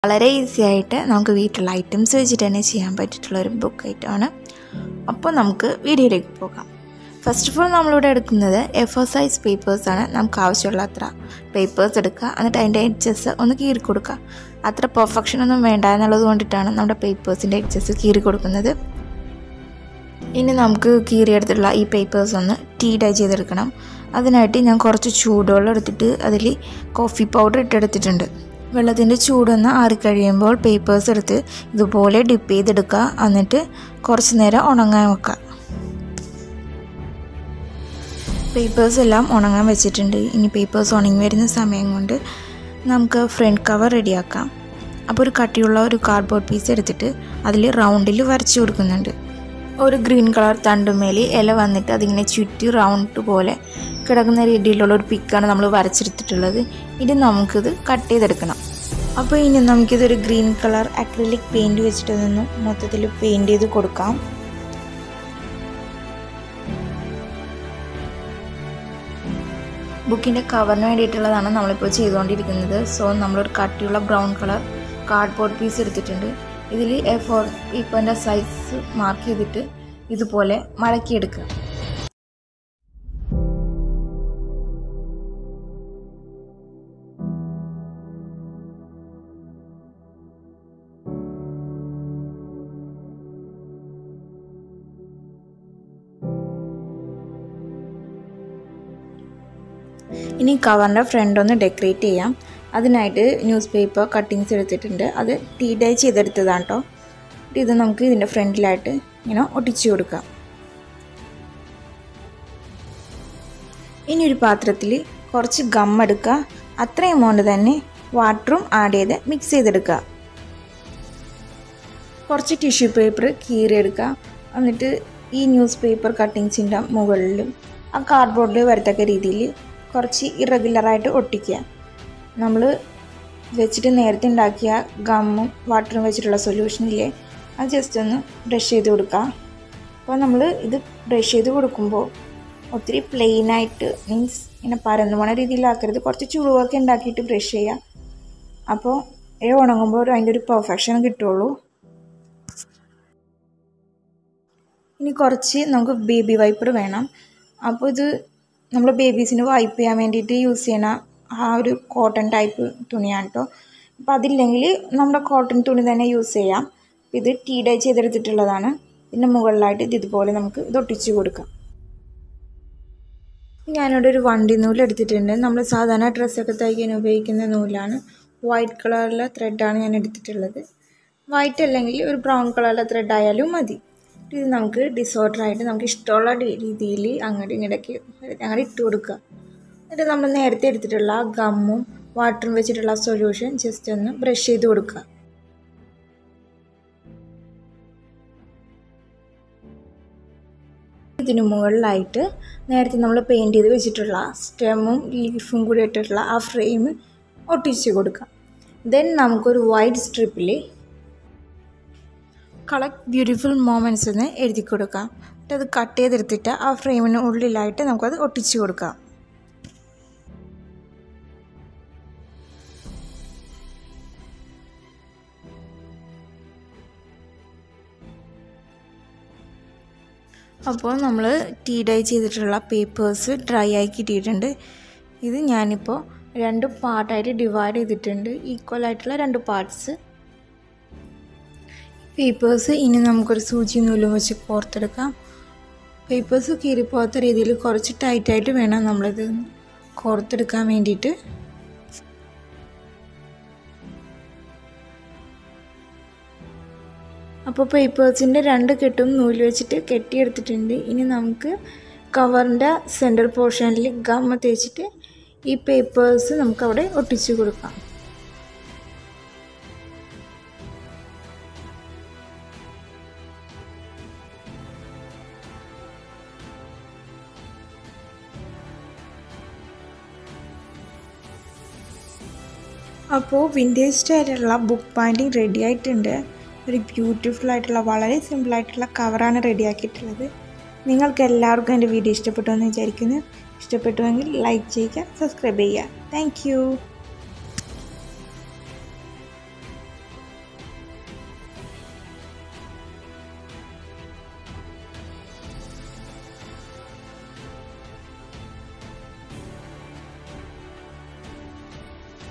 വളരെ ഈസി ആയിട്ട് നമുക്ക് വീട്ടിലുള്ള ഐറ്റംസ് വെച്ചിട്ട് തന്നെ ചെയ്യാൻ പറ്റിയിട്ടുള്ള ഒരു ബുക്ക് ഐറ്റമാണ്. അപ്പോൾ നമുക്ക് വീഡിയോയിലേക്ക് പോകാം. ഫസ്റ്റ് ഓഫ് ഓൾ നമ്മളിവിടെ എടുക്കുന്നത് A4 സൈസ് പേപ്പേഴ്സാണ്. നമുക്ക് ആവശ്യമുള്ള അത്ര പേപ്പേഴ്സ് എടുക്കുക, എന്നിട്ട് അതിൻ്റെ എഡ്ജസ് ഒന്ന് കീറി കൊടുക്കുക. അത്ര പെർഫെക്ഷൻ ഒന്നും വേണ്ട എന്നുള്ളത് കൊണ്ടിട്ടാണ് നമ്മുടെ പേപ്പേഴ്സിൻ്റെ എഡ്ജസ് കീറി കൊടുക്കുന്നത്. ഇനി നമുക്ക് കീറിയെടുത്തുള്ള ഈ പേപ്പേഴ്സ് ഒന്ന് ടീ ഡൈ ചെയ്തെടുക്കണം. അതിനായിട്ട് ഞാൻ കുറച്ച് ചൂടുവെള്ളം എടുത്തിട്ട് അതിൽ കോഫി പൗഡർ ഇട്ടെടുത്തിട്ടുണ്ട്. വെള്ളത്തിൻ്റെ ചൂടൊന്ന് ആറിക്കഴിയുമ്പോൾ പേപ്പേഴ്സ് എടുത്ത് ഇതുപോലെ ഡിപ്പ് ചെയ്തെടുക്കുക. എന്നിട്ട് കുറച്ച് നേരം ഉണങ്ങാൻ വെക്കുക. പേപ്പേഴ്സ് എല്ലാം ഉണങ്ങാൻ വെച്ചിട്ടുണ്ട്. ഇനി പേപ്പേഴ്സ് ഉണങ്ങി വരുന്ന സമയം കൊണ്ട് നമുക്ക് ഫ്രണ്ട് കവർ റെഡിയാക്കാം. അപ്പോൾ ഒരു കട്ടിയുള്ള ഒരു കാർഡ്ബോർഡ് പീസ് എടുത്തിട്ട് അതിൽ റൗണ്ടിൽ വരച്ചു കൊടുക്കുന്നുണ്ട്. ഒരു ഗ്രീൻ കളർ തണ്ടുമേലി ഇല വന്നിട്ട് അതിങ്ങനെ ചുറ്റി റൗണ്ട് പോലെ കിടക്കുന്ന രീതിയിലുള്ള ഒരു പിക്കാണ് നമ്മൾ വരച്ചെടുത്തിട്ടുള്ളത്. ഇനി നമുക്കിത് കട്ട് ചെയ്തെടുക്കണം. അപ്പോൾ ഇനി നമുക്കിതൊരു ഗ്രീൻ കളർ അക്രിലിക് പെയിൻറ്റ് വെച്ചിട്ട് നിന്ന് മൊത്തത്തിൽ പെയിൻറ്റ് ചെയ്ത് കൊടുക്കാം. ബുക്കിൻ്റെ കവറിന് വേണ്ടിയിട്ടുള്ളതാണ് നമ്മളിപ്പോൾ ചെയ്തുകൊണ്ടിരിക്കുന്നത്. സോ നമ്മളൊരു കട്ടിയുള്ള ബ്രൗൺ കളർ കാർഡ്ബോർഡ് പീസ് എടുത്തിട്ടുണ്ട്. ഇതിൽ A4 പേപ്പറിൻ്റെ സൈസ് മാർക്ക് ചെയ്തിട്ട് ഇതുപോലെ മടക്കിയെടുക്കുക. ഇനി കവറിൻ്റെ ഫ്രണ്ട് ഒന്ന് ഡെക്കറേറ്റ് ചെയ്യാം. അതിനായിട്ട് ന്യൂസ് പേപ്പർ കട്ടിങ്സ് എടുത്തിട്ടുണ്ട്. അത് ടീ ഡൈ ചെയ്തെടുത്തതാണ് കേട്ടോ. ഇത് നമുക്ക് ഇതിൻ്റെ ഫ്രണ്ടിലായിട്ട് ഇങ്ങനെ ഒട്ടിച്ചു കൊടുക്കാം. ഇനി ഒരു പാത്രത്തിൽ കുറച്ച് ഗം എടുക്കുക. അത്ര എമൗണ്ട് തന്നെ വാട്ടറും ആഡ് ചെയ്ത് മിക്സ് ചെയ്തെടുക്കുക. കുറച്ച് ടിഷ്യൂ പേപ്പർ കീറിയെടുക്കുക. എന്നിട്ട് ഈ ന്യൂസ് പേപ്പർ കട്ടിങ്സിൻ്റെ മുകളിലും ആ കാർഡ്ബോർഡിൽ വരത്തക്ക രീതിയിൽ കുറച്ച് ഇറഗുലറായിട്ട് ഒട്ടിക്കുക. നമ്മൾ വെച്ചിട്ട് നേരത്തെ ഉണ്ടാക്കിയ ഗമ്മും വാട്ടറും വെച്ചിട്ടുള്ള സൊല്യൂഷനില്ലേ, അത് ജസ്റ്റ് ഒന്ന് ബ്രഷ് ചെയ്ത് കൊടുക്കുക. അപ്പോൾ നമ്മൾ ഇത് ബ്രഷ് ചെയ്ത് കൊടുക്കുമ്പോൾ ഒത്തിരി പ്ലെയിനായിട്ട് മീൻസ് ഇങ്ങനെ പരന്നു പോണ രീതിയിലാക്കരുത്. കുറച്ച് ചുളിവൊക്കെ ഉണ്ടാക്കിയിട്ട് ബ്രഷ് ചെയ്യുക. അപ്പോൾ ഉണങ്ങുമ്പോൾ അതിൻ്റെ ഒരു പെർഫെക്ഷൻ കിട്ടുള്ളൂ. ഇനി കുറച്ച് നമുക്ക് ബേബി വൈപ്പർ വേണം. അപ്പോൾ ഇത് നമ്മൾ ബേബീസിന് വൈപ്പ് ചെയ്യാൻ വേണ്ടിയിട്ട് യൂസ് ചെയ്യണ ആ ഒരു കോട്ടൺ ടൈപ്പ് തുണിയാണ് കേട്ടോ. അപ്പോൾ അതില്ലെങ്കിൽ നമ്മുടെ കോട്ടൺ തുണി തന്നെ യൂസ് ചെയ്യാം. ഇത് ടീ ഡൈ ചെയ്തെടുത്തിട്ടുള്ളതാണ്. ഇതിൻ്റെ മുകളിലായിട്ട് ഇതുപോലെ നമുക്ക് ഇത് ഒട്ടിച്ച് കൊടുക്കാം. ഞാനിവിടെ ഒരു വണ്ടി നൂല് എടുത്തിട്ടുണ്ട്. നമ്മൾ സാധാരണ ഡ്രസ്സൊക്കെ തയ്ക്കാൻ ഉപയോഗിക്കുന്ന നൂലാണ്. വൈറ്റ് കളറിലെ ത്രെഡാണ് ഞാൻ എടുത്തിട്ടുള്ളത്. വൈറ്റ് അല്ലെങ്കിൽ ഒരു ബ്രൗൺ കളറിലെ ത്രെഡ് ആയാലും മതി. ഇത് നമുക്ക് ഡിസോർഡറായിട്ട് നമുക്ക് ഇഷ്ടമുള്ള രീതിയിൽ അങ്ങോട്ട് ഇങ്ങോട്ടേക്ക് അങ്ങനെ ഇട്ട് കൊടുക്കുക. എന്നിട്ട് നമ്മൾ നേരത്തെ എടുത്തിട്ടുള്ള ഗമ്മും വാട്ടറും വെച്ചിട്ടുള്ള സൊല്യൂഷൻ ജസ്റ്റ് ഒന്ന് ബ്രഷ് ചെയ്ത് കൊടുക്കുക. ഇതിന് മുകളിലായിട്ട് നേരത്തെ നമ്മൾ പെയിൻറ്റ് ചെയ്ത് വെച്ചിട്ടുള്ള സ്റ്റെമ്മും ലീഫും കൂടി ഇട്ടിട്ടുള്ള ആ ഫ്രെയിം ഒട്ടിച്ച് കൊടുക്കുക. ദെൻ നമുക്കൊരു വൈറ്റ് സ്ട്രിപ്പിൽ കളക്ട് ബ്യൂട്ടിഫുൾ മൊമെൻറ്റ്സ് എന്ന് എഴുതി കൊടുക്കാം. എന്നിട്ട് അത് കട്ട് ചെയ്തെടുത്തിട്ട് ആ ഫ്രെയിമിന് ഉള്ളിലായിട്ട് നമുക്കത് ഒട്ടിച്ച് കൊടുക്കാം. അപ്പോൾ നമ്മൾ ടീ ഡൈ ചെയ്തിട്ടുള്ള പേപ്പേഴ്സ് ഡ്രൈ ആയി കിട്ടിയിട്ടുണ്ട്. ഇത് ഞാനിപ്പോൾ 2 പാർട്ടായിട്ട് ഡിവൈഡ് ചെയ്തിട്ടുണ്ട്. ഈക്വൽ ആയിട്ടുള്ള 2 പാർട്സ് പേപ്പേഴ്സ്. ഇനി നമുക്കൊരു സൂചി നൂലും വെച്ച് കോർത്തെടുക്കാം. പേപ്പേഴ്സ് കീറിപ്പോകാത്ത രീതിയിൽ കുറച്ച് ടൈറ്റായിട്ട് വേണം നമ്മളിത് കോർത്തെടുക്കാൻ വേണ്ടിയിട്ട്. അപ്പോൾ പേപ്പേഴ്സിൻ്റെ 2 കെട്ടും നൂല് വെച്ചിട്ട് കെട്ടിയെടുത്തിട്ടുണ്ട്. ഇനി നമുക്ക് കവറിൻ്റെ സെൻറ്റർ പോർഷനിൽ ഗമ്മ തേച്ചിട്ട് ഈ പേപ്പേഴ്സ് നമുക്കവിടെ ഒട്ടിച്ച് കൊടുക്കാം. അപ്പോൾ വിൻറ്റേജ് സ്റ്റൈലുള്ള ബുക്ക് ബൈൻഡിങ് റെഡി ആയിട്ടുണ്ട്. ഒരു ബ്യൂട്ടിഫുൾ ആയിട്ടുള്ള വളരെ സിമ്പിളായിട്ടുള്ള കവറാണ് റെഡിയാക്കിയിട്ടുള്ളത്. നിങ്ങൾക്ക് എല്ലാവർക്കും എൻ്റെ വീഡിയോ ഇഷ്ടപ്പെട്ടു എന്ന് വിചാരിക്കുന്നു. ഇഷ്ടപ്പെട്ടുവെങ്കിൽ ലൈക്ക് ചെയ്യുക, സബ്സ്ക്രൈബ് ചെയ്യുക. Thank U.